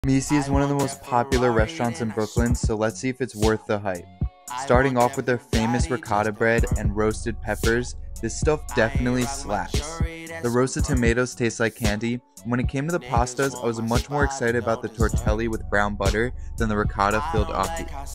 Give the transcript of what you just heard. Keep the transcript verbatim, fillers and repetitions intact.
Misi is one of the most popular restaurants in Brooklyn, so let's see if it's worth the hype. Starting off with their famous ricotta bread and roasted peppers, this stuff definitely slaps. The roasted tomatoes taste like candy. When it came to the pastas, I was much more excited about the tortelli with brown butter than the ricotta-filled aki.